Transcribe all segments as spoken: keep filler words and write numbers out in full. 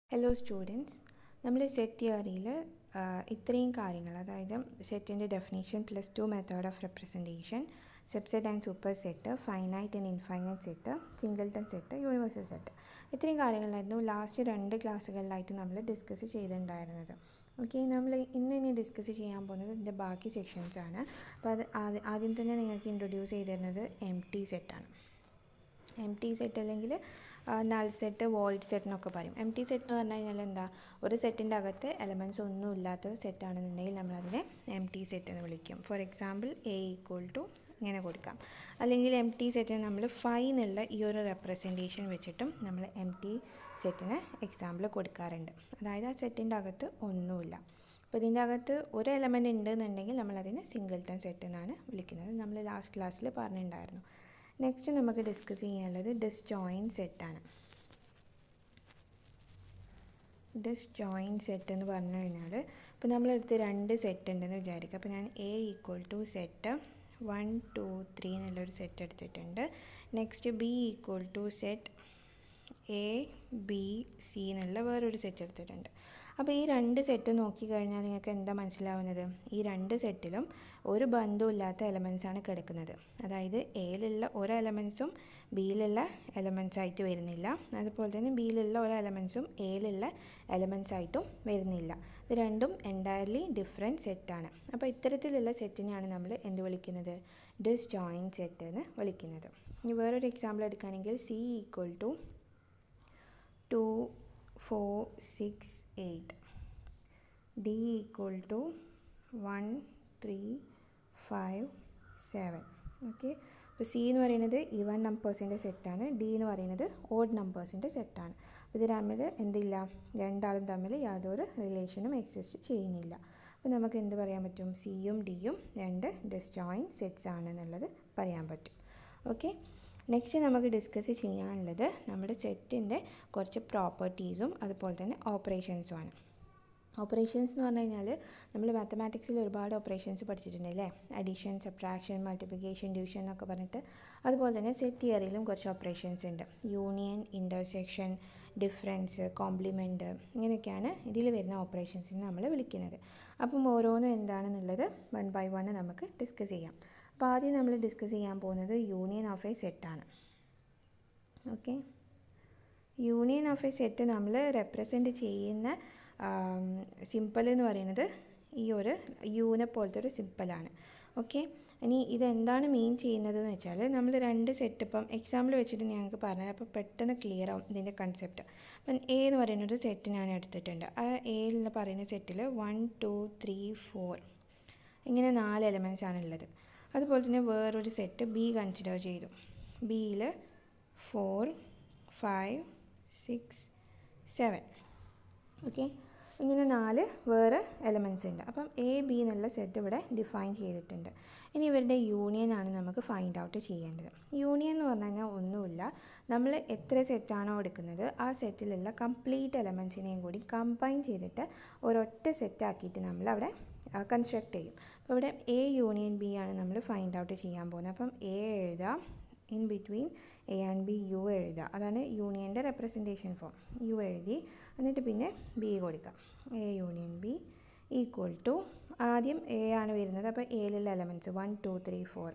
Hello students, നമ്മൾ set തിയറിയിൽ ഇത്രയും കാര്യങ്ങൾ, അതായത് സെറ്റിൻ്റെ definition plus two method of representation, subset and super set, finite and infinite set, singleton set, universal set, ഇത്രയും കാര്യങ്ങളായിരുന്നു ലാസ്റ്റ് രണ്ട് ക്ലാസ്സുകളിലായിട്ട് നമ്മൾ ഡിസ്കസ് ചെയ്തിട്ടുണ്ടായിരുന്നത്. ഓക്കെ, നമ്മൾ ഇന്ന് ഇനി ഡിസ്കസ് ചെയ്യാൻ പോകുന്നത് ഇതിൻ്റെ ബാക്കി സെക്ഷൻസ് ആണ്. അപ്പോൾ അത് ആദ്യം ആദ്യം തന്നെ നിങ്ങൾക്ക് ഇൻട്രൊഡ്യൂസ് ചെയ്തിരുന്നത് എം ടി സെറ്റാണ്. എം ടി സെറ്റ് അല്ലെങ്കിൽ നൾ സെറ്റ്, വോയിഡ് സെറ്റ് എന്നൊക്കെ പറയും. എം ടി സെറ്റ് എന്ന് പറഞ്ഞു കഴിഞ്ഞാൽ എന്താ, ഒരു സെറ്റിൻ്റെ അകത്ത് എലമെൻറ്റ്സ് ഒന്നും ഇല്ലാത്ത സെറ്റാണെന്നുണ്ടെങ്കിൽ നമ്മളതിനെ എം ടി സെറ്റ് എന്ന് വിളിക്കും. For example A equal to ഇങ്ങനെ കൊടുക്കാം. അല്ലെങ്കിൽ എം ടി സെറ്റിന് നമ്മൾ ഫൈവ് എന്നുള്ള ഈ ഒരു റെപ്രസെൻറ്റേഷൻ വെച്ചിട്ടും നമ്മൾ എം ടി സെറ്റിന് എക്സാമ്പിൾ കൊടുക്കാറുണ്ട്. അതായത് ആ സെറ്റിൻ്റെ അകത്ത് ഒന്നുമില്ല. അപ്പോൾ ഇതിൻ്റെ അകത്ത് ഒരു എലമെൻറ്റ് ഉണ്ട് എന്നുണ്ടെങ്കിൽ നമ്മളതിനെ സിംഗിൾട്ടൺ സെറ്റ് എന്നാണ് വിളിക്കുന്നത്. നമ്മൾ ലാസ്റ്റ് ക്ലാസ്സിൽ പറഞ്ഞിട്ടുണ്ടായിരുന്നു. നെക്സ്റ്റ് നമുക്ക് ഡിസ്കസ് ചെയ്യാനുള്ളത് ഡിസ്ജോയിൻറ്റ് സെറ്റാണ്. ഡിസ്ജോയിൻറ്റ് സെറ്റ് എന്ന് പറഞ്ഞു കഴിഞ്ഞാൽ, ഇപ്പോൾ നമ്മളെടുത്ത് രണ്ട് സെറ്റ് ഉണ്ടെന്ന് വിചാരിക്കുക. അപ്പോൾ ഞാൻ A equal to set one two three എന്നുള്ളൊരു സെറ്റ് എടുത്തിട്ടുണ്ട്. Next B equal to set A B C എന്നുള്ള വേറൊരു സെറ്റ് എടുത്തിട്ടുണ്ട്. അപ്പോൾ ഈ രണ്ട് സെറ്റ് നോക്കിക്കഴിഞ്ഞാൽ നിങ്ങൾക്ക് എന്താ മനസ്സിലാവുന്നത്, ഈ രണ്ട് സെറ്റിലും ഒരു ബന്ധമില്ലാത്ത എലമെൻറ്റ്സാണ് കിടക്കുന്നത്. അതായത് എയിലുള്ള ഒരു എലമെൻറ്റ്സും ബിയിലുള്ള എലമെൻറ്റ്സ് ആയിട്ട് വരുന്നില്ല, അതുപോലെ തന്നെ ബിയിലുള്ള ഒരു എലമെൻറ്റ്സും എയിലുള്ള എലമെൻറ്റ്സ് ആയിട്ടും വരുന്നില്ല. ഇത് രണ്ടും എൻറ്റയർലി ഡിഫറെൻറ്റ് സെറ്റാണ്. അപ്പോൾ ഇത്തരത്തിലുള്ള സെറ്റിനെയാണ് നമ്മൾ എന്ത് വിളിക്കുന്നത്, ഡിസ്ജോയിൻറ്റ് സെറ്റ് എന്ന് വിളിക്കുന്നത്. ഇനി വേറൊരു എക്സാമ്പിൾ എടുക്കുകയാണെങ്കിൽ C equal to two four six eight, D equal to one three five seven. Okay, അപ്പോൾ സി എന്ന് പറയുന്നത് ഈവൻ നമ്പേഴ്സിൻ്റെ സെറ്റാണ്, ഡി എന്ന് പറയുന്നത് ഓഡ് നമ്പേഴ്സിൻ്റെ സെറ്റാണ്. അപ്പോൾ ഇത് തമ്മിൽ എന്തില്ല, രണ്ടാളും തമ്മിൽ യാതൊരു റിലേഷനും എക്സിസ്റ്റ് ചെയ്യുന്നില്ല. അപ്പോൾ നമുക്ക് എന്ത് പറയാൻ പറ്റും, സിയും ഡിയും രണ്ട് ഡിസ്ജോയിൻറ്റ് സെറ്റ്സ് ആണെന്നുള്ളത് പറയാൻ പറ്റും. ഓക്കെ, നെക്സ്റ്റ് നമുക്ക് ഡിസ്കസ് ചെയ്യാനുള്ളത് നമ്മുടെ സെറ്റിൻ്റെ കുറച്ച് പ്രോപ്പർട്ടീസും അതുപോലെ തന്നെ ഓപ്പറേഷൻസുമാണ്. ഓപ്പറേഷൻസ് എന്ന് പറഞ്ഞു കഴിഞ്ഞാൽ നമ്മൾ മാത്തമാറ്റിക്സിൽ ഒരുപാട് ഓപ്പറേഷൻസ് പഠിച്ചിട്ടുണ്ട് അല്ലേ, അഡീഷൻ, സബ്ട്രാക്ഷൻ, മൾട്ടിപ്ലിക്കേഷൻ, ഡിവിഷൻ എന്നൊക്കെ പറഞ്ഞിട്ട്. അതുപോലെ തന്നെ സെറ്റ് തിയറിയിലും കുറച്ച് ഓപ്പറേഷൻസ് ഉണ്ട്. യൂണിയൻ, ഇൻ്റർസെക്ഷൻ, ഡിഫറൻസ്, കോംപ്ലിമെൻറ്റ്, ഇങ്ങനെയൊക്കെയാണ് ഇതിൽ വരുന്ന ഓപ്പറേഷൻസിന് നമ്മൾ വിളിക്കുന്നത്. അപ്പം ഓരോന്നും എന്താണെന്നുള്ളത് വൺ ബൈ വൺ നമുക്ക് ഡിസ്കസ് ചെയ്യാം. അപ്പോൾ ആദ്യം നമ്മൾ ഡിസ്കസ് ചെയ്യാൻ പോകുന്നത് യൂണിയൻ ഓഫ് എ സെറ്റാണ്. Okay, union of a set നമ്മൾ റെപ്രസെൻറ്റ് ചെയ്യുന്ന സിമ്പിൾ എന്ന് പറയുന്നത് ഈ ഒരു യൂനെ പോലത്തെ ഒരു സിമ്പിളാണ്. ഓക്കെ, ഇനി ഇതെന്താണ് മീൻ ചെയ്യുന്നതെന്ന് വെച്ചാൽ, നമ്മൾ രണ്ട് സെറ്റ് ഇപ്പം എക്സാമ്പിൾ വെച്ചിട്ട് ഞങ്ങൾക്ക് പറഞ്ഞത്, അപ്പോൾ പെട്ടെന്ന് ക്ലിയർ ആവും ഇതിൻ്റെ കൺസെപ്റ്റ്. അപ്പം എ എന്ന് പറയുന്നൊരു സെറ്റ് ഞാൻ എടുത്തിട്ടുണ്ട്. ആ എ എന്ന് പറയുന്ന സെറ്റിൽ വൺ ടു ത്രീ ഫോർ ഇങ്ങനെ നാല് എലമെൻറ്റ്സ് ആണുള്ളത്. അതുപോലെ തന്നെ വേറൊരു സെറ്റ് ബി കൺസിഡർ ചെയ്തു. ബിയിൽ four five six seven. Okay, ഇങ്ങനെ നാല് വേറെ എലമെൻറ്റ്സ് ഉണ്ട്. അപ്പം എ ബി എന്നുള്ള സെറ്റ് ഇവിടെ ഡിഫൈൻ ചെയ്തിട്ടുണ്ട്. ഇനി ഇവരുടെ യൂണിയനാണ് നമുക്ക് ഫൈൻഡ് ഔട്ട് ചെയ്യേണ്ടത്. യൂണിയൻ എന്ന് പറഞ്ഞു കഴിഞ്ഞാൽ ഒന്നുമില്ല, നമ്മൾ എത്ര സെറ്റാണോ എടുക്കുന്നത് ആ സെറ്റിലുള്ള കംപ്ലീറ്റ് എലമെൻറ്റ്സിനെയും കൂടി കമ്പൈൻ ചെയ്തിട്ട് ഒരൊറ്റ സെറ്റാക്കിയിട്ട് നമ്മൾ അവിടെ കൺസ്ട്രക്ട് ചെയ്യും. അപ്പോൾ ഇവിടെ എ യൂണിയൻ ബി ആണ് നമ്മൾ ഫൈൻഡ് ഔട്ട് ചെയ്യാൻ പോകുന്നത്. അപ്പം എ എഴുതാം, in between A and B U എഴുതുക, അതാണ് യൂണിയൻ്റെ റെപ്രസെൻറ്റേഷൻ ഫോം. യു എഴുതി എന്നിട്ട് പിന്നെ ബി കൊടുക്കാം. A union B equal to, ആദ്യം എ ആണ് വരുന്നത്, അപ്പോൾ എയിലുള്ള elements one two three four.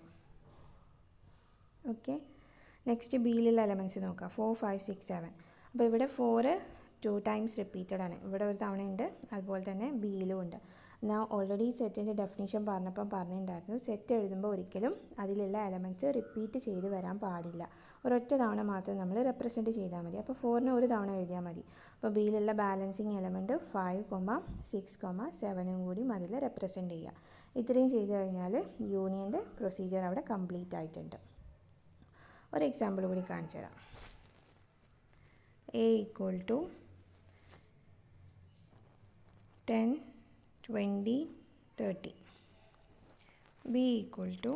Okay, next ബിയിലുള്ള എലമെൻറ്റ്സ് നോക്കാം, ഫോർ ഫൈവ് സിക്സ് സെവൻ. അപ്പോൾ ഇവിടെ ഫോറ് ടു ടൈംസ് റിപ്പീറ്റഡ് ആണ്, ഇവിടെ ഒരു തവണ ഉണ്ട്, അതുപോലെ തന്നെ ബിയിലും ഉണ്ട്. ഞാൻ ഓൾറെഡി സെറ്റിൻ്റെ ഡെഫിനേഷൻ പറഞ്ഞപ്പം പറഞ്ഞിട്ടുണ്ടായിരുന്നു, സെറ്റ് എഴുതുമ്പോൾ ഒരിക്കലും അതിലുള്ള എലമെൻറ്റ്സ് റിപ്പീറ്റ് ചെയ്ത് വരാൻ പാടില്ല, ഒരൊറ്റ തവണ മാത്രം നമ്മൾ റെപ്രസെൻറ്റ് ചെയ്താൽ മതി. അപ്പോൾ ഫോറിന് ഒരു തവണ എഴുതിയാൽ മതി. അപ്പോൾ ബിയിലുള്ള balancing element five comma six comma സെവനും കൂടി അതിൽ റെപ്രസെൻറ്റ് ചെയ്യുക. ഇത്രയും ചെയ്ത് കഴിഞ്ഞാൽ യൂണിയൻ്റെ പ്രൊസീജിയർ അവിടെ കംപ്ലീറ്റ് ആയിട്ടുണ്ട്. ഒരു എക്സാമ്പിൾ കൂടി കാണിച്ചു തരാം. A equal to ten twenty thirty, B equal to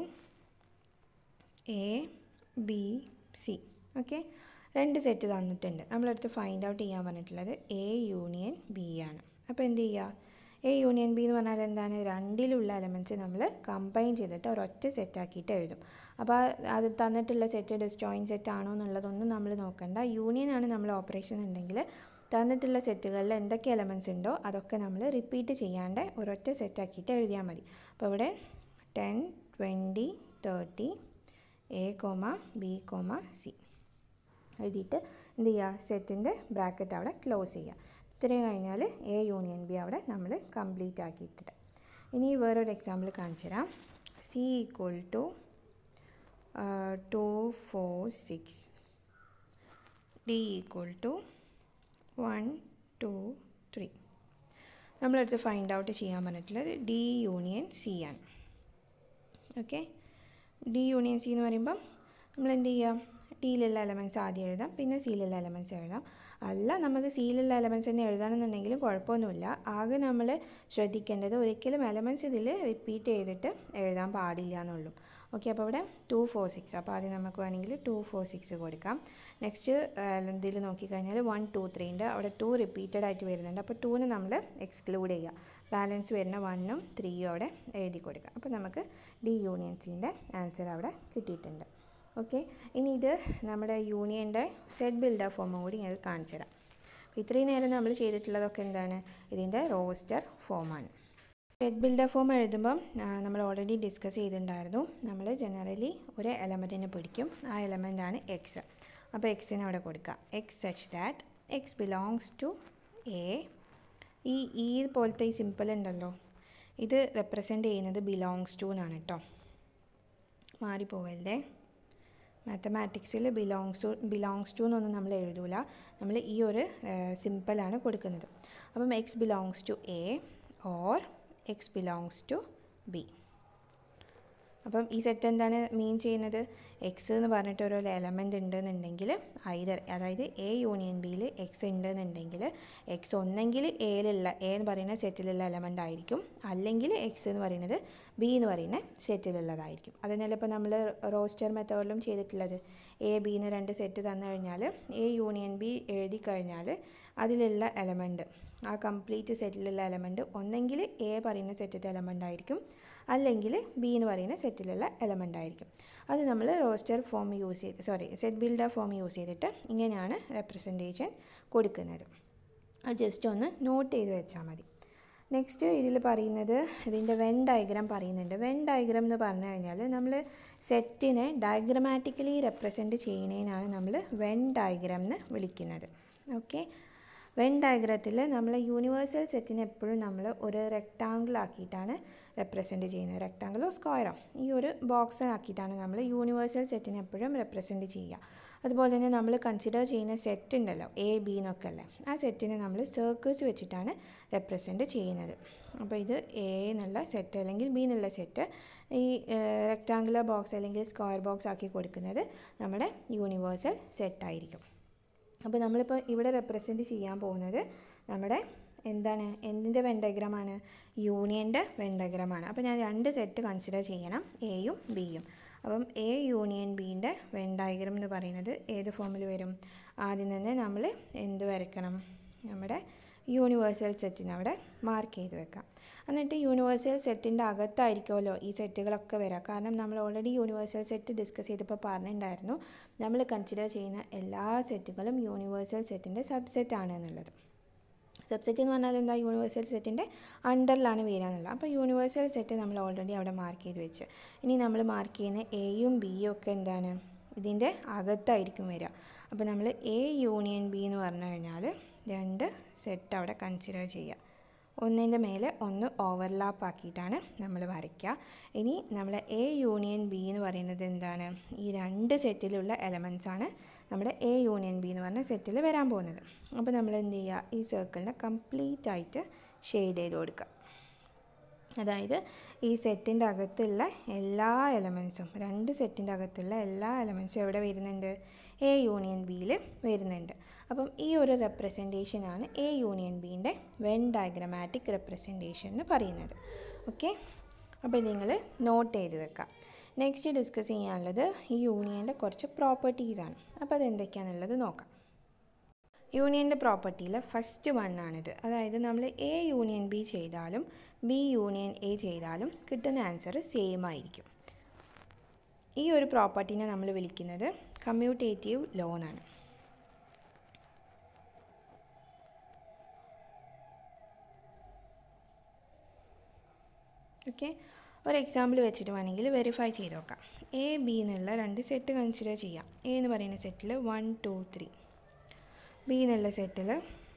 A B C. Okay, രണ്ട് സെറ്റ് തന്നിട്ടുണ്ട്. നമ്മളടുത്ത് ഫൈൻഡ് ഔട്ട് ചെയ്യാൻ പറഞ്ഞിട്ടുള്ളത് എ യൂണിയൻ ബി ആണ്. അപ്പോൾ എന്ത് ചെയ്യുക, എ യൂണിയൻ ബി എന്ന് പറഞ്ഞാൽ എന്താണ്, രണ്ടിലുള്ള എലമെൻറ്റ്സ് നമ്മൾ കമ്പൈൻ ചെയ്തിട്ട് ഒരൊറ്റ സെറ്റാക്കിയിട്ട് എഴുതും. അപ്പോൾ അത് തന്നിട്ടുള്ള സെറ്റ് ഡിസ്ജോയിൻറ്റ് സെറ്റ് ആണോ എന്നുള്ളതൊന്നും നമ്മൾ നോക്കണ്ട. യൂണിയൻ ആണ് നമ്മൾ ഓപ്പറേഷൻ ഉണ്ടെങ്കിൽ തന്നിട്ടുള്ള സെറ്റുകളിൽ എന്തൊക്കെ എലമെൻറ്റ്സ് ഉണ്ടോ അതൊക്കെ നമ്മൾ റിപ്പീറ്റ് ചെയ്യാണ്ട് ഒരൊറ്റ സെറ്റാക്കിയിട്ട് എഴുതിയാൽ മതി. അപ്പോൾ ഇവിടെ ten twenty thirty A comma B comma C എഴുതിയിട്ട് എന്ത് ചെയ്യുക, സെറ്റിൻ്റെ ബ്രാക്കറ്റ് അവിടെ ക്ലോസ് ചെയ്യുക. ഇത്രയും കഴിഞ്ഞാൽ എ യൂണിയൻ ബി അവിടെ നമ്മൾ കംപ്ലീറ്റ് ആക്കിയിട്ടിട്ട്. ഇനി വേറൊരു എക്സാമ്പിൾ കാണിച്ചു തരാം. C equal to two four six D equal to one two three. നമ്മളടുത്ത് ഫൈൻഡ് ഔട്ട് ചെയ്യാൻ പറഞ്ഞിട്ടുള്ളത് ഡി യൂണിയൻ സി ആണ്. ഓക്കെ, ഡി യൂണിയൻ സി എന്ന് പറയുമ്പം നമ്മൾ എന്ത് ചെയ്യാം, ഡിയിലുള്ള എലമെൻറ്റ്സ് ആദ്യം എഴുതാം, പിന്നെ സിയിലുള്ള എലമെൻറ്റ്സ് എഴുതാം. അല്ല നമുക്ക് സിയിലുള്ള എലമെൻറ്റ്സ് തന്നെ എഴുതാനെന്നുണ്ടെങ്കിലും കുഴപ്പമൊന്നുമില്ല. ആകെ നമ്മൾ ശ്രദ്ധിക്കേണ്ടത് ഒരിക്കലും എലമെൻറ്റ്സ് ഇതിൽ റിപ്പീറ്റ് ചെയ്തിട്ട് എഴുതാൻ പാടില്ല എന്നുള്ളൂ. ഓക്കെ, അപ്പോൾ ഇവിടെ ടു ഫോർ സിക്സ്, അപ്പോൾ ആദ്യം നമുക്ക് വേണമെങ്കിൽ ടു ഫോർ സിക്സ് കൊടുക്കാം. നെക്സ്റ്റ് ഇതിൽ നോക്കിക്കഴിഞ്ഞാൽ വൺ ടു ത്രീ ഉണ്ട്, അവിടെ ടു റിപ്പീറ്റഡ് ആയിട്ട് വരുന്നുണ്ട്. അപ്പോൾ ടൂവിന് നമ്മൾ എക്സ്ക്ലൂഡ് ചെയ്യുക, ബാലൻസ് വരുന്ന വണ്ണും ത്രീയും അവിടെ എഴുതി കൊടുക്കുക. അപ്പോൾ നമുക്ക് ഡി യൂണിയൻ സിൻ്റെ ആൻസർ അവിടെ കിട്ടിയിട്ടുണ്ട്. ഓക്കെ, ഇനി ഇത് നമ്മുടെ യൂണിയൻ്റെ സെറ്റ് ബിൽഡർ ഫോമും കൂടി ഞങ്ങൾക്ക് കാണിച്ചു തരാം. ഇത്രയും നേരം നമ്മൾ ചെയ്തിട്ടുള്ളതൊക്കെ എന്താണ്, ഇതിൻ്റെ റോസ്റ്റർ ഫോമാണ്. സെറ്റ് ബിൽഡർ ഫോം എഴുതുമ്പം നമ്മൾ ഓൾറെഡി ഡിസ്കസ് ചെയ്തിട്ടുണ്ടായിരുന്നു. നമ്മൾ ജനറലി ഒരു എലമെൻറ്റിനെ പിടിക്കും, ആ എലമെൻ്റാണ് എക്സ്. അപ്പോൾ എക്സിന് അവിടെ കൊടുക്കുക, X such that X belongs to A. ഈ ഈ പോലത്തെ ഈ സിമ്പിൾ ഉണ്ടല്ലോ, ഇത് റെപ്രസെൻ്റ് ചെയ്യുന്നത് ബിലോങ്സ് ടു എന്നാണ് കേട്ടോ, മാറിപ്പോവല്ലേ. മാത്തമാറ്റിക്സിൽ ബിലോങ്സ് ടു ബിലോങ്സ് ടു എന്നൊന്നും നമ്മൾ എഴുതൂല, നമ്മൾ ഈ ഒരു സിമ്പിളാണ് കൊടുക്കുന്നത്. അപ്പം X belongs to A or X belongs to B. അപ്പം ഈ സെറ്റ് എന്താണ് മീൻ ചെയ്യുന്നത്, എക്സ് എന്ന് പറഞ്ഞിട്ട് ഓരോ എലമെൻ്റ് ഉണ്ടെന്നുണ്ടെങ്കിൽ ഐദർ, അതായത് എ യൂണിയൻ ബിയിൽ എക്സ് ഉണ്ടെന്നുണ്ടെങ്കിൽ എക്സ് ഒന്നെങ്കിൽ എയിലുള്ള എ എന്ന് പറയുന്ന സെറ്റിലുള്ള എലമെൻ്റ് ആയിരിക്കും, അല്ലെങ്കിൽ എക്സ് എന്ന് പറയുന്നത് ബി എന്ന് പറയുന്ന സെറ്റിലുള്ളതായിരിക്കും. അതിനല്ല ഇപ്പോൾ നമ്മൾ റോസ്റ്റർ മെത്തേഡിലും ചെയ്തിട്ടുള്ളത്. എ ബി എന്ന് രണ്ട് സെറ്റ് തന്നു കഴിഞ്ഞാൽ എ യൂണിയൻ ബി എഴുതി കഴിഞ്ഞാൽ അതിലുള്ള എലമെൻറ്റ്, ആ കംപ്ലീറ്റ് സെറ്റിലുള്ള എലമെൻറ്റ് ഒന്നെങ്കിൽ എ പറയുന്ന സെറ്റിൻ്റെ എലമെൻ്റ് ആയിരിക്കും, അല്ലെങ്കിൽ ബി എന്ന് പറയുന്ന സെറ്റിലുള്ള എലമെൻ്റ് ആയിരിക്കും. അത് നമ്മൾ റോസ്റ്റർ ഫോം യൂസ് ചെയ്ത് sorry set builder form use ചെയ്തിട്ട് ഇങ്ങനെയാണ് റെപ്രസെൻറ്റേഷൻ കൊടുക്കുന്നത്. അത് ജസ്റ്റ് ഒന്ന് നോട്ട് ചെയ്ത് വെച്ചാൽ മതി. നെക്സ്റ്റ് ഇതിൽ പറയുന്നത് ഇതിൻ്റെ വെൻ ഡയഗ്രാം പറയുന്നുണ്ട്. വെൻ ഡയഗ്രാം എന്ന് പറഞ്ഞു കഴിഞ്ഞാൽ നമ്മൾ സെറ്റിനെ ഡയഗ്രമാറ്റിക്കലി റെപ്രസെൻറ്റ് ചെയ്യുന്നതിനാണ് നമ്മൾ വെൻ ഡയഗ്രാം എന്ന് വിളിക്കുന്നത്. ഓക്കെ, വെൻ ഡയഗ്രത്തിൽ നമ്മൾ യൂണിവേഴ്സൽ സെറ്റിനെ എപ്പോഴും നമ്മൾ ഒരു റെക്റ്റാങ്കിൾ ആക്കിയിട്ടാണ് റെപ്രസെൻറ്റ് ചെയ്യുന്നത്. റെക്റ്റാങ്കിളോ സ്ക്വയറോ ഈ ഒരു ബോക്സ് ആക്കിയിട്ടാണ് നമ്മൾ യൂണിവേഴ്സൽ സെറ്റിനെ എപ്പോഴും റെപ്രസെൻറ്റ് ചെയ്യുക. അതുപോലെ തന്നെ നമ്മൾ കൺസിഡർ ചെയ്യുന്ന സെറ്റ് ഉണ്ടല്ലോ, എ ബി എന്നൊക്കെ അല്ലേ, ആ സെറ്റിനെ നമ്മൾ സർക്കിൾസ് വെച്ചിട്ടാണ് റെപ്രസെൻറ്റ് ചെയ്യുന്നത്. അപ്പോൾ ഇത് എ എന്നുള്ള സെറ്റ് അല്ലെങ്കിൽ ബി എന്നുള്ള സെറ്റ് ഈ റെക്റ്റാങ്കുലർ ബോക്സ് അല്ലെങ്കിൽ സ്ക്വയർ ബോക്സ് ആക്കി കൊടുക്കുന്നത് നമ്മുടെ യൂണിവേഴ്സൽ സെറ്റായിരിക്കും. അപ്പോൾ നമ്മളിപ്പോൾ ഇവിടെ റെപ്രസെൻറ്റ് ചെയ്യാൻ പോകുന്നത് നമ്മുടെ എന്താണ്, എന്തിൻ്റെ വെൻ ഡയഗ്രാമാണ്, യൂണിയൻ്റെ വെൻ ഡയഗ്രാമാണ്. അപ്പോൾ ഞാൻ രണ്ട് സെറ്റ് കൺസിഡർ ചെയ്യണം, എയും ബിയും. അപ്പം എ യൂണിയൻ ബീൻ്റെ വെൻ ഡയഗ്രാം എന്ന് പറയുന്നത് ഏത് ഫോമിൽ വരും, ആദ്യം തന്നെ നമ്മൾ എന്ത് വരയ്ക്കണം, നമ്മുടെ യൂണിവേഴ്സൽ സെറ്റിന് അവിടെ മാർക്ക് ചെയ്ത് വെക്കാം. എന്നിട്ട് യൂണിവേഴ്സൽ സെറ്റിൻ്റെ അകത്തായിരിക്കുമല്ലോ ഈ സെറ്റുകളൊക്കെ വരിക. കാരണം നമ്മൾ ഓൾറെഡി യൂണിവേഴ്സൽ സെറ്റ് ഡിസ്കസ് ചെയ്തപ്പോൾ പറഞ്ഞിട്ടുണ്ടായിരുന്നു നമ്മൾ കൺസിഡർ ചെയ്യുന്ന എല്ലാ സെറ്റുകളും യൂണിവേഴ്സൽ സെറ്റിൻ്റെ സബ്സെറ്റ് ആണ് എന്നുള്ളത്. സബ്സെറ്റ് എന്ന് പറഞ്ഞാൽ എന്താ, യൂണിവേഴ്സൽ സെറ്റിൻ്റെ അണ്ടറിലാണ് വരിക എന്നുള്ളത്. അപ്പോൾ യൂണിവേഴ്സൽ സെറ്റ് നമ്മൾ ഓൾറെഡി അവിടെ മാർക്ക് ചെയ്ത് വെച്ച്, ഇനി നമ്മൾ മാർക്ക് ചെയ്യുന്ന എയും ബിയും ഒക്കെ എന്താണ്, ഇതിൻ്റെ അകത്തായിരിക്കും വരിക. അപ്പോൾ നമ്മൾ എ യൂണിയൻ ബി എന്ന് പറഞ്ഞു കഴിഞ്ഞാൽ രണ്ട് സെറ്റ് അവിടെ കൺസിഡർ ചെയ്യുക, ഒന്നിൻ്റെ മേലെ ഒന്ന് ഓവർലാപ്പ് ആക്കിയിട്ടാണ് നമ്മൾ വരയ്ക്കുക. ഇനി നമ്മൾ എ യൂണിയൻ ബി എന്ന് പറയുന്നത് എന്താണ്, ഈ രണ്ട് സെറ്റിലുള്ള എലമെൻറ്റ്സ് ആണ് നമ്മുടെ എ യൂണിയൻ ബി എന്ന് പറഞ്ഞ സെറ്റിൽ വരാൻ പോകുന്നത്. അപ്പോൾ നമ്മൾ എന്ത് ചെയ്യുക, ഈ സർക്കിളിനെ കംപ്ലീറ്റ് ആയിട്ട് ഷെയ്ഡ് ചെയ്ത് കൊടുക്കുക. അതായത് ഈ സെറ്റിൻ്റെ അകത്തുള്ള എല്ലാ എലമെൻറ്റ്സും, രണ്ട് സെറ്റിൻ്റെ അകത്തുള്ള എല്ലാ എലമെൻറ്റ്സും എവിടെ വരുന്നുണ്ട്, എ യൂണിയൻ ബിയിൽ വരുന്നുണ്ട്. അപ്പം ഈ ഒരു റെപ്രസെൻറ്റേഷനാണ് എ യൂണിയൻ ബീൻ്റെ വെൻ ഡയഗ്രമാറ്റിക് റെപ്രസെൻറ്റേഷൻ എന്ന് പറയുന്നത്. ഓക്കെ, അപ്പോൾ നിങ്ങൾ നോട്ട് ചെയ്ത് വെക്കാം. നെക്സ്റ്റ് ഡിസ്കസ് ചെയ്യാനുള്ളത് ഈ യൂണിയൻ്റെ കുറച്ച് പ്രോപ്പർട്ടീസാണ്. അപ്പോൾ അതെന്തൊക്കെയാണെന്നുള്ളത് നോക്കാം. യൂണിയൻ്റെ പ്രോപ്പർട്ടിയിൽ ഫസ്റ്റ് വൺ ആണിത്. അതായത് നമ്മൾ എ യൂണിയൻ ബി ചെയ്താലും ബി യൂണിയൻ എ ചെയ്താലും കിട്ടുന്ന ആൻസർ സെയിം ആയിരിക്കും. ഈ ഒരു പ്രോപ്പർട്ടീനെ നമ്മൾ വിളിക്കുന്നത് കമ്മ്യൂട്ടേറ്റീവ് ലോ എന്നാണ്. ഓക്കെ, ഒരു എക്സാമ്പിൾ വെച്ചിട്ട് വേണമെങ്കിൽ വെരിഫൈ ചെയ്ത് നോക്കാം. എ ബി എന്നുള്ള രണ്ട് സെറ്റ് കൺസിഡർ ചെയ്യാം. എ എന്ന് പറയുന്ന സെറ്റിൽ വൺ ടു ത്രീ, ബി എന്നുള്ള സെറ്റിൽ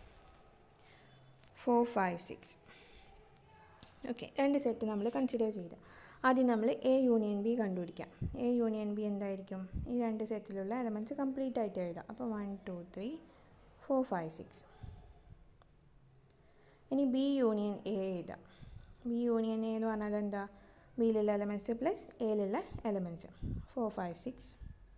ഫോർ ഫൈവ് സിക്സ്. ഓക്കെ, രണ്ട് സെറ്റ് നമ്മൾ കൺസിഡർ ചെയ്ത് ആദ്യം നമ്മൾ എ യൂണിയൻ ബി കണ്ടുപിടിക്കാം. എ യൂണിയൻ ബി എന്തായിരിക്കും? ഈ രണ്ട് സെറ്റിലുള്ള എലമെൻറ്റ്സ് കംപ്ലീറ്റ് ആയിട്ട് എഴുതാം. അപ്പോൾ one two three four five six. ഇനി ബി യൂണിയൻ എ എഴുതാം. ബി യൂണിയൻ എ എന്ന് പറഞ്ഞാൽ എന്താ? ബിയിലുള്ള എലമെൻറ്റ്സ് പ്ലസ് എയിലുള്ള elements. Four five six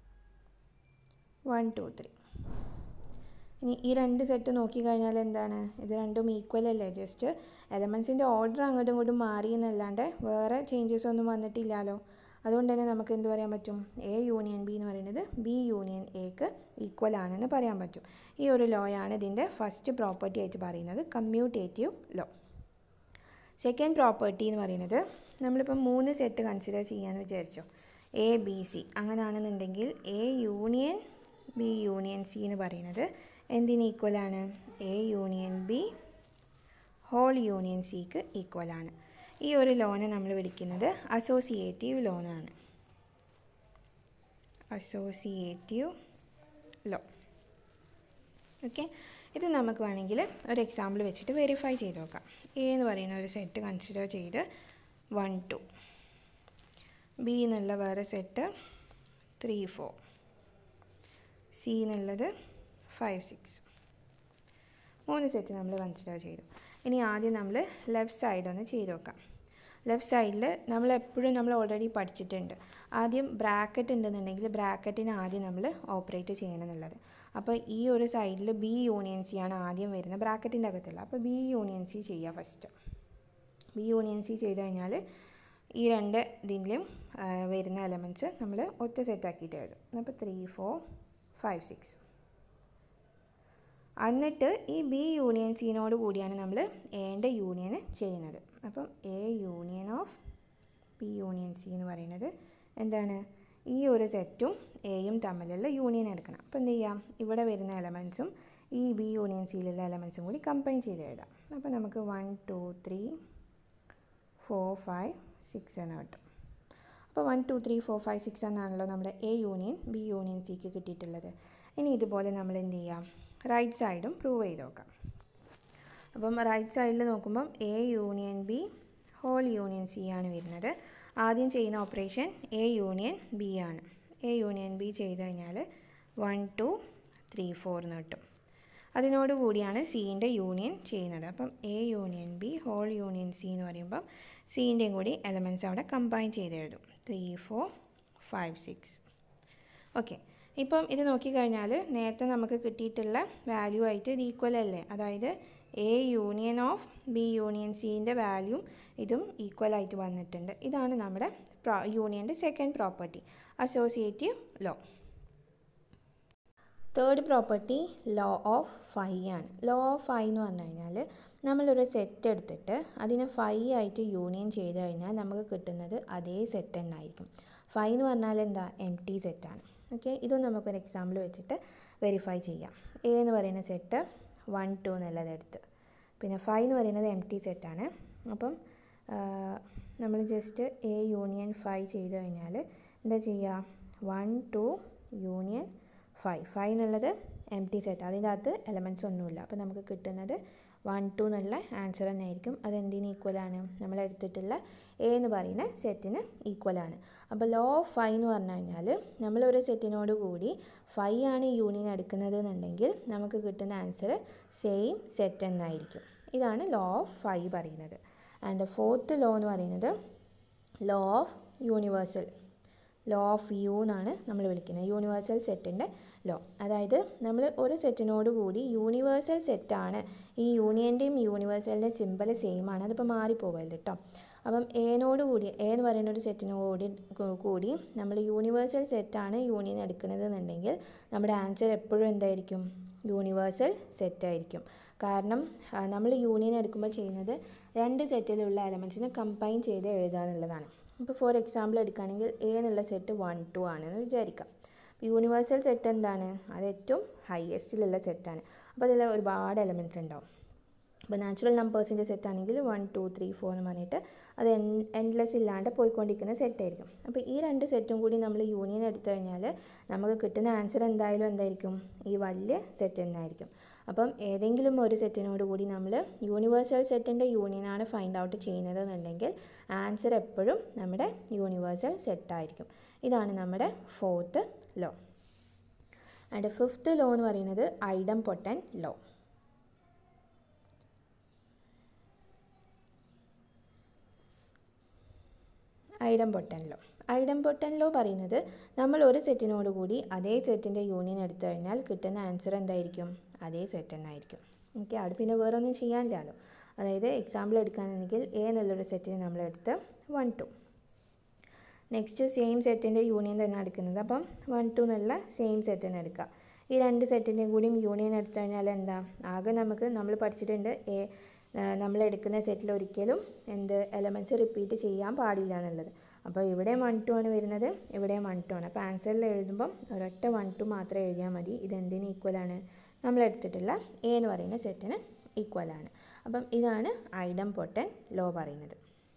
one two three. ഇനി ഈ രണ്ട് സെറ്റ് നോക്കിക്കഴിഞ്ഞാൽ എന്താണ്? ഇത് രണ്ടും ഈക്വൽ അല്ലേ? ജസ്റ്റ് എലമെൻറ്റ്സിൻ്റെ ഓർഡർ അങ്ങോട്ടും ഇങ്ങോട്ടും മാറി എന്നല്ലാണ്ട് വേറെ ചേഞ്ചസ് ഒന്നും വന്നിട്ടില്ലല്ലോ. അതുകൊണ്ട് തന്നെ നമുക്ക് എന്ത് പറയാൻ പറ്റും? എ യൂണിയൻ ബി എന്ന് പറയുന്നത് ബി യൂണിയൻ എക്ക് ഈക്വൽ ആണെന്ന് പറയാൻ പറ്റും. ഈ ഒരു ലോയാണ് ഇതിൻ്റെ ഫസ്റ്റ് പ്രോപ്പർട്ടി ആയിട്ട് പറയുന്നത്, കമ്മ്യൂട്ടേറ്റീവ് ലോ. സെക്കൻഡ് പ്രോപ്പർട്ടി എന്ന് പറയുന്നത്, നമ്മളിപ്പോൾ മൂന്ന് സെറ്റ് കൺസിഡർ ചെയ്യാമെന്ന് വിചാരിച്ചോ. എ ബി സി അങ്ങനെയാണെന്നുണ്ടെങ്കിൽ A union B union C എന്ന് പറയുന്നത് എന്തിന് ഈക്വലാണ്? A union B whole union സിക്ക് ഈക്വലാണ്. ഈ ഒരു ലോനെ നമ്മൾ വിളിക്കുന്നത് അസോസിയേറ്റീവ് ലോനാണ്. Associative law. ഓക്കെ, ഇത് നമുക്ക് വേണമെങ്കിൽ ഒരു എക്സാമ്പിൾ വെച്ചിട്ട് വെരിഫൈ ചെയ്ത് നോക്കാം. എ എന്ന് പറയുന്ന ഒരു സെറ്റ് കൺസിഡർ ചെയ്ത് വൺ ടു, ബി എന്നുള്ള വേറെ സെറ്റ് ത്രീ ഫോർ, സി എന്നുള്ളത് ഫൈവ് സിക്സ്. മൂന്ന് സെറ്റ് നമ്മൾ കൺസിഡർ ചെയ്തു. ഇനി ആദ്യം നമ്മൾ ലെഫ്റ്റ് സൈഡ് ഒന്ന് ചെയ്ത് നോക്കാം. ലെഫ്റ്റ് സൈഡിൽ നമ്മൾ എപ്പോഴും നമ്മൾ ഓൾറെഡി പഠിച്ചിട്ടുണ്ട്, ആദ്യം ബ്രാക്കറ്റ് ഉണ്ടെന്നുണ്ടെങ്കിൽ ബ്രാക്കറ്റിന് ആദ്യം നമ്മൾ ഓപ്പറേറ്റ് ചെയ്യണം എന്നുള്ളത്. അപ്പോൾ ഈ ഒരു സൈഡിൽ ബി യൂണിയൻ സി ആണ് ആദ്യം വരുന്നത്, ബ്രാക്കറ്റിൻ്റെ അകത്തുള്ള. അപ്പോൾ ബി യൂണിയൻ സി ചെയ്യുക ഫസ്റ്റ്. ബി യൂണിയൻ സി ചെയ്ത് കഴിഞ്ഞാൽ ഈ രണ്ട് ഇതിലും വരുന്ന എലമെൻറ്റ്സ് നമ്മൾ ഒറ്റ സെറ്റാക്കിയിട്ട് എഴുതും. അപ്പോൾ ത്രീ ഫോർ ഫൈവ് സിക്സ്. എന്നിട്ട് ഈ ബി യൂണിയൻ സിനോട് കൂടിയാണ് നമ്മൾ എയുടെ യൂണിയൻ ചെയ്യുന്നത്. അപ്പം A union of B union C എന്ന് പറയുന്നത് എന്താണ്? ഈ ഒരു സെറ്റും എയും തമ്മിലുള്ള യൂണിയൻ എടുക്കണം. അപ്പോൾ എന്ത് ചെയ്യാം? ഇവിടെ വരുന്ന എലമെൻറ്റ്സും ഈ ബി യൂണിയൻ സിയിലുള്ള എലമെൻറ്റ്സും കൂടി കമ്പൈൻ ചെയ്ത് എഴുതാം. അപ്പോൾ നമുക്ക് one two three four five six എന്ന് കിട്ടും. അപ്പോൾ one two three four five six എന്നാണല്ലോ നമ്മുടെ എ യൂണിയൻ ബി യൂണിയൻ സിക്ക് കിട്ടിയിട്ടുള്ളത്. ഇനി ഇതുപോലെ നമ്മൾ എന്ത് ചെയ്യാം? റൈറ്റ് സൈഡും പ്രൂവ് ചെയ്ത് നോക്കാം. അപ്പം റൈറ്റ് സൈഡിൽ നോക്കുമ്പം A union B whole union C ആണ് വരുന്നത്. ആദ്യം ചെയ്യുന്ന ഓപ്പറേഷൻ എ യൂണിയൻ ബി ആണ്. എ യൂണിയൻ ബി ചെയ്ത് കഴിഞ്ഞാൽ വൺ ടു ത്രീ ഫോർ എന്ന് കിട്ടും. അതിനോട് കൂടിയാണ് സീൻ്റെ യൂണിയൻ ചെയ്യുന്നത്. അപ്പം A union B whole union C എന്ന് പറയുമ്പം സീൻ്റെയും കൂടി എലമെൻറ്റ്സ് അവിടെ കമ്പൈൻ ചെയ്ത് എഴുതും. Three four five six. Okay, ഇപ്പം ഇത് നോക്കിക്കഴിഞ്ഞാൽ നേരത്തെ നമുക്ക് കിട്ടിയിട്ടുള്ള വാല്യൂ ആയിട്ട് ഇത് ഈക്വൽ അല്ലേ? അതായത് A union of B union സിൻ്റെ വാല്യൂ ഇതും ഈക്വൽ ആയിട്ട് വന്നിട്ടുണ്ട്. ഇതാണ് നമ്മുടെ പ്രോ യൂണിയൻ്റെ second property, associative law. Third property law of phi ആണ്. ലോ ഓഫ് ഫൈ എന്ന് പറഞ്ഞു കഴിഞ്ഞാൽ നമ്മളൊരു സെറ്റ് എടുത്തിട്ട് അതിനെ ഫൈ ആയിട്ട് യൂണിയൻ ചെയ്ത് കഴിഞ്ഞാൽ നമുക്ക് കിട്ടുന്നത് അതേ സെറ്റ് തന്നെ ആയിരിക്കും. ഫൈ എന്ന് പറഞ്ഞാൽ എന്താ? എം ടി സെറ്റാണ്. ഓക്കെ, ഇതൊന്നും നമുക്കൊരു എക്സാമ്പിൾ വെച്ചിട്ട് വെരിഫൈ ചെയ്യാം. എ എന്ന് പറയുന്ന സെറ്റ് വൺ ടു എന്നുള്ളത് എടുത്ത്, പിന്നെ ഫൈവ് എന്ന് പറയുന്നത് എം ടി സെറ്റാണ്. അപ്പം നമ്മൾ ജസ്റ്റ് എ യൂണിയൻ ഫൈവ് ചെയ്ത് കഴിഞ്ഞാൽ എന്താ ചെയ്യുക? One two union five. Five എന്നുള്ളത് എം ടി സെറ്റ്, അതിൻ്റെ അകത്ത് എലമെൻറ്റ്സ് ഒന്നുമില്ല. അപ്പോൾ നമുക്ക് കിട്ടുന്നത് വൺ ടു എന്നുള്ള ആൻസർ തന്നെ ആയിരിക്കും. അതെന്തിന് ഈക്വലാണ്? നമ്മളെടുത്തിട്ടുള്ള എ എന്ന് പറയുന്ന സെറ്റിന് ഈക്വലാണ്. അപ്പോൾ ലോ ഓഫ് ഫൈ എന്ന് പറഞ്ഞു കഴിഞ്ഞാൽ നമ്മളൊരു സെറ്റിനോട് കൂടി ഫൈ ആണ് യൂണിയൻ എടുക്കുന്നത് എന്നുണ്ടെങ്കിൽ നമുക്ക് കിട്ടുന്ന ആൻസർ സെയിം സെറ്റ് എന്നായിരിക്കും. ഇതാണ് ലോ ഓഫ് ഫൈ പറയുന്നത്. ആൻഡ് ഫോർത്ത് ലോ എന്ന് പറയുന്നത് law of universal, law of U എന്നാണ് നമ്മൾ വിളിക്കുന്നത്, യൂണിവേഴ്സൽ സെറ്റിൻ്റെ ലോ. അതായത് നമ്മൾ ഒരു സെറ്റിനോട് കൂടി യൂണിവേഴ്സൽ സെറ്റാണ്, ഈ യൂണിയൻ്റെയും യൂണിവേഴ്സലിൻ്റെ സിമ്പിൾ സെയിം ആണ്, അതിപ്പോൾ മാറിപ്പോകരുത് കേട്ടോ. അപ്പം എനോട് കൂടി എ എന്ന് പറയുന്ന ഒരു സെറ്റിനോട് കൂടി നമ്മൾ യൂണിവേഴ്സൽ സെറ്റാണ് യൂണിയൻ എടുക്കുന്നത് എന്നുണ്ടെങ്കിൽ നമ്മുടെ ആൻസർ എപ്പോഴും എന്തായിരിക്കും? യൂണിവേഴ്സൽ സെറ്റായിരിക്കും. കാരണം നമ്മൾ യൂണിയൻ എടുക്കുമ്പോൾ ചെയ്യുന്നത് രണ്ട് സെറ്റിലുള്ള എലമെൻറ്റ്സിനെ കമ്പൈൻ ചെയ്ത് എഴുതുക എന്നുള്ളതാണ്. ഇപ്പോൾ ഫോർ എക്സാമ്പിൾ എടുക്കുകയാണെങ്കിൽ എ എന്നുള്ള സെറ്റ് വൺ ടു ആണെന്ന് വിചാരിക്കാം. യൂണിവേഴ്സൽ സെറ്റ് എന്താണ്? അത് ഏറ്റവും ഹയസ്റ്റിലുള്ള സെറ്റാണ്. അപ്പോൾ അതിൽ ഒരുപാട് എലമെൻറ്റ്സ് ഉണ്ടാവും. അപ്പോൾ നാച്ചുറൽ നമ്പേഴ്സിൻ്റെ സെറ്റ് ആണെങ്കിൽ വൺ ടു ത്രീ ഫോർ എന്ന് പറഞ്ഞിട്ട് അത് എൻ എൻഡ്ലെസ് ഇല്ലാണ്ട് പോയിക്കൊണ്ടിരിക്കുന്ന സെറ്റായിരിക്കും. അപ്പോൾ ഈ രണ്ട് സെറ്റും കൂടി നമ്മൾ യൂണിയൻ എടുത്തു കഴിഞ്ഞാൽ നമുക്ക് കിട്ടുന്ന ആൻസർ എന്തായാലും എന്തായിരിക്കും, ഈ വലിയ സെറ്റ് തന്നെയായിരിക്കും. അപ്പം ഏതെങ്കിലും ഒരു സെറ്റിനോട് കൂടി നമ്മൾ യൂണിവേഴ്സൽ സെറ്റിൻ്റെ യൂണിയനാണ് ഫൈൻഡ് ഔട്ട് ചെയ്യുന്നത് എന്നുണ്ടെങ്കിൽ ആൻസർ എപ്പോഴും നമ്മുടെ യൂണിവേഴ്സൽ സെറ്റായിരിക്കും. ഇതാണ് നമ്മുടെ fourth law. And fifth law എന്ന് പറയുന്നത് idempotent law. Idempotent law idempotent law പറയുന്നത് നമ്മൾ ഒരു സെറ്റിനോട് കൂടി അതേ സെറ്റിൻ്റെ യൂണിയൻ എടുത്തു കഴിഞ്ഞാൽ കിട്ടുന്ന ആൻസർ എന്തായിരിക്കും, അതേ സെറ്റ് തന്നെ ആയിരിക്കും. ഓക്കെ, അവിടെ പിന്നെ വേറെ ഒന്നും ചെയ്യാനില്ലല്ലോ. അതായത് എക്സാമ്പിൾ എടുക്കുകയാണെങ്കിൽ എ എന്നുള്ളൊരു സെറ്റിന് നമ്മളെടുത്ത് വൺ ടു, നെക്സ്റ്റ് സെയിം സെറ്റിൻ്റെ യൂണിയൻ തന്നെ എടുക്കുന്നത്. അപ്പം വൺ ടു എന്നുള്ള സെയിം സെറ്റ് തന്നെ എടുക്കുക. ഈ രണ്ട് സെറ്റിൻ്റെയും കൂടിയും യൂണിയൻ എടുത്തു കഴിഞ്ഞാൽ എന്താ, ആകെ നമുക്ക് നമ്മൾ പഠിച്ചിട്ടുണ്ട് എ നമ്മൾ എടുക്കുന്ന സെറ്റിൽ ഒരിക്കലും എന്ത് എലമെൻറ്റ്സ് റിപ്പീറ്റ് ചെയ്യാൻ പാടില്ല എന്നുള്ളത്. അപ്പോൾ ഇവിടെ വൺ ടു ആണ് വരുന്നത്, ഇവിടെ വൺ ടു ആണ്. അപ്പോൾ ആൻസറിൽ എഴുതുമ്പം ഒരൊറ്റ വൺ ടു മാത്രം എഴുതിയാൽ മതി. ഇതെന്തിന് ഈക്വലാണ്, നമ്മൾ എടുത്തിട്ടുള്ള എ എന്ന് പറയുന്ന സെറ്റിന് ഈക്വലാണ്. അപ്പം ഇതാണ് ഐഡംപൊട്ടൻറ്റ് ലോ പറയുന്നത്.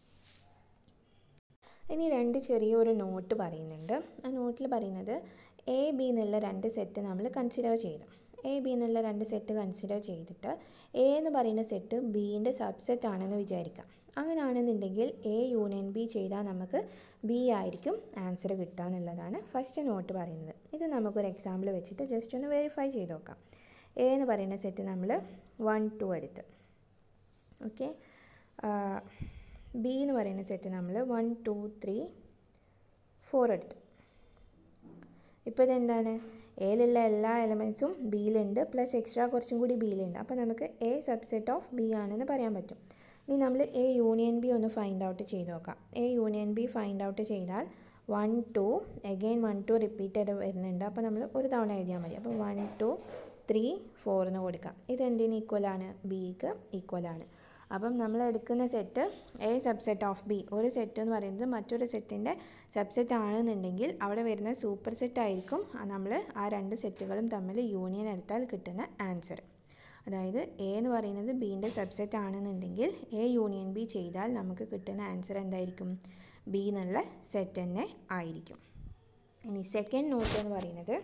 ഇനി രണ്ട് ചെറിയൊരു നോട്ട് പറയുന്നുണ്ട്. ആ നോട്ടിൽ പറയുന്നത് എ ബി എന്നുള്ള രണ്ട് സെറ്റ് നമ്മൾ കൺസിഡർ ചെയ്തു. എ ബി എന്നുള്ള രണ്ട് സെറ്റ് കൺസിഡർ ചെയ്തിട്ട് എ എന്ന് പറയുന്ന സെറ്റ് ബീൻ്റെ സബ്സെറ്റ് ആണെന്ന് വിചാരിക്കാം. അങ്ങനെയാണെന്നുണ്ടെങ്കിൽ എ യൂണിയൻ ബി ചെയ്താൽ നമുക്ക് ബി ആയിരിക്കും ആൻസർ കിട്ടുക എന്നുള്ളതാണ് ഫസ്റ്റ് നോട്ട് പറയുന്നത്. ഇത് നമുക്കൊരു എക്സാമ്പിൾ വെച്ചിട്ട് ജസ്റ്റ് ഒന്ന് വെരിഫൈ ചെയ്ത് നോക്കാം. എ എന്ന് പറയുന്ന സെറ്റ് നമ്മൾ വൺ ടു എടുത്ത്, ഓക്കെ. ബി എന്ന് പറയുന്ന സെറ്റ് നമ്മൾ വൺ ടു ത്രീ ഫോർ എടുത്ത്. ഇപ്പോൾ ഇതെന്താണ്, എയിലുള്ള എല്ലാ എലമെൻറ്റ്സും ബിയിലുണ്ട്, പ്ലസ് എക്സ്ട്രാ കുറച്ചും കൂടി ബിയിലുണ്ട്. അപ്പോൾ നമുക്ക് എ സബ്സെറ്റ് ഓഫ് ബി ആണെന്ന് പറയാൻ പറ്റും. ഇനി നമ്മൾ എ യൂണിയൻ ബി ഒന്ന് ഫൈൻഡ് ഔട്ട് ചെയ്ത് നോക്കാം. A union B find out ചെയ്താൽ one two again one two repeated വരുന്നുണ്ട്. അപ്പോൾ നമ്മൾ ഒരു തവണ എഴുതിയാൽ മതി. അപ്പോൾ വൺ ടു ത്രീ ഫോറിന് കൊടുക്കാം. ഇതെന്തിന് ഈക്വലാണ്, ബിക്ക് ഈക്വലാണ്. അപ്പം നമ്മൾ എടുക്കുന്ന set A subset of B, ഒരു സെറ്റ് എന്ന് പറയുന്നത് മറ്റൊരു സെറ്റിൻ്റെ സബ്സെറ്റ് ആണെന്നുണ്ടെങ്കിൽ അവിടെ വരുന്ന സൂപ്പർ സെറ്റ് ആയിരിക്കും നമ്മൾ ആ രണ്ട് സെറ്റുകളും തമ്മിൽ യൂണിയൻ എടുത്താൽ കിട്ടുന്ന ആൻസർ. അതായത് എ എന്ന് പറയുന്നത് ബീൻ്റെ സബ്സെറ്റ് ആണെന്നുണ്ടെങ്കിൽ എ യൂണിയൻ ബി ചെയ്താൽ നമുക്ക് കിട്ടുന്ന ആൻസർ എന്തായിരിക്കും, ബി എന്നുള്ള സെറ്റ് തന്നെ ആയിരിക്കും. ഇനി സെക്കൻഡ് നോട്ട് എന്ന് പറയുന്നത്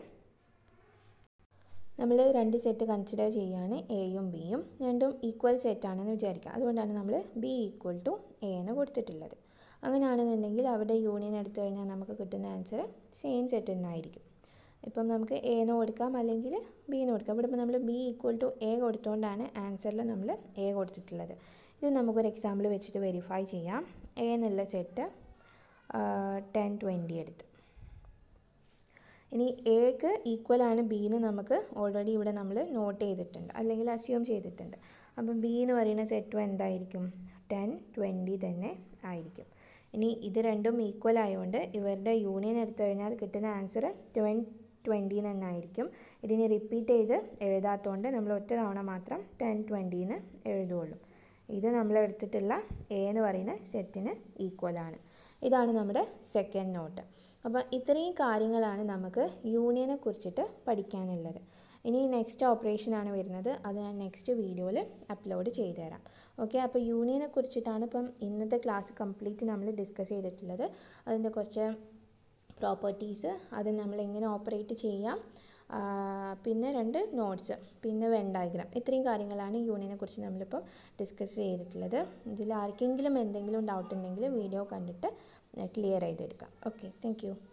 നമ്മൾ രണ്ട് സെറ്റ് കൺസിഡർ ചെയ്യുകയാണ്, എയും ബിയും രണ്ടും ഈക്വൽ സെറ്റാണെന്ന് വിചാരിക്കുക. അതുകൊണ്ടാണ് നമ്മൾ ബി ഈക്വൽ ടു എ എന്ന് കൊടുത്തിട്ടുള്ളത്. അങ്ങനെയാണെന്നുണ്ടെങ്കിൽ അവിടെ യൂണിയൻ എടുത്തു കഴിഞ്ഞാൽ നമുക്ക് കിട്ടുന്ന ആൻസർ സെയിം സെറ്റ് തന്നെ ആയിരിക്കും. ഇപ്പം നമുക്ക് എ എന്ന് കൊടുക്കാം അല്ലെങ്കിൽ ബി എന്ന് കൊടുക്കാം. ഇവിടെ ഇപ്പോൾ നമ്മൾ ബി ഈക്വൽ ടു എ കൊടുത്തുകൊണ്ടാണ് ആൻസറിൽ നമ്മൾ എ കൊടുത്തിട്ടുള്ളത്. ഇത് നമുക്കൊരു എക്സാമ്പിൾ വെച്ചിട്ട് വെരിഫൈ ചെയ്യാം. എ എന്നുള്ള സെറ്റ് ടെൻ ട്വൻറ്റി എടുത്ത്. ഇനി എക്ക് ഈക്വലാണ് ബി എന്ന് നമുക്ക് ഓൾറെഡി ഇവിടെ നമ്മൾ നോട്ട് ചെയ്തിട്ടുണ്ട് അല്ലെങ്കിൽ അസ്യൂം ചെയ്തിട്ടുണ്ട്. അപ്പം ബി എന്ന് പറയുന്ന സെറ്റും എന്തായിരിക്കും, ടെൻ ട്വൻറ്റി തന്നെ ആയിരിക്കും. ഇനി ഇത് രണ്ടും ഈക്വൽ ആയതുകൊണ്ട് ഇവരുടെ യൂണിയൻ എടുത്തു കഴിഞ്ഞാൽ കിട്ടുന്ന ആൻസർ ട്വൻ ട്വൻറ്റി തന്നെ ആയിരിക്കും. ഇതിനെ റിപ്പീറ്റ് ചെയ്ത് എഴുതാത്തതുകൊണ്ട് നമ്മൾ ഒറ്റ തവണ മാത്രം ടെൻ ട്വൻറ്റി എന്ന് എഴുതുകയുള്ളൂ. ഇത് നമ്മൾ എടുത്തിട്ടുള്ള എ എന്ന് പറയുന്ന സെറ്റിന് ഈക്വലാണ്. ഇതാണ് നമ്മുടെ സെക്കൻഡ് നോട്ട്. അപ്പോൾ ഇത്രയും കാര്യങ്ങളാണ് നമുക്ക് യൂണിയനെ കുറിച്ചിട്ട് പഠിക്കാനുള്ളത്. ഇനി നെക്സ്റ്റ് ഓപ്പറേഷനാണ് വരുന്നത്, അത് ഞാൻ നെക്സ്റ്റ് വീഡിയോയിൽ അപ്ലോഡ് ചെയ്തു തരാം. ഓക്കെ, അപ്പോൾ യൂണിയനെ കുറിച്ചിട്ടാണ് ഇപ്പം ഇന്നത്തെ ക്ലാസ് കംപ്ലീറ്റ് നമ്മൾ ഡിസ്കസ് ചെയ്തിട്ടുള്ളത്. അതിൻ്റെ കുറച്ച് പ്രോപ്പർട്ടീസ്, അത് നമ്മൾ എങ്ങനെ ഓപ്പറേറ്റ് ചെയ്യാം, പിന്നെ രണ്ട് നോട്ട്സ്, പിന്നെ വെൻ ഡയഗ്രാം, ഇത്രയും കാര്യങ്ങളാണ് യൂണിയനെ കുറിച്ച് നമ്മളിപ്പോൾ ഡിസ്കസ് ചെയ്തിട്ടുള്ളത്. ഇതിൽ ആർക്കെങ്കിലും എന്തെങ്കിലും ഡൗട്ട് ഉണ്ടെങ്കിൽ വീഡിയോ കണ്ടിട്ട് ക്ലിയർ ചെയ്തെടുക്കാം. Okay, thank U.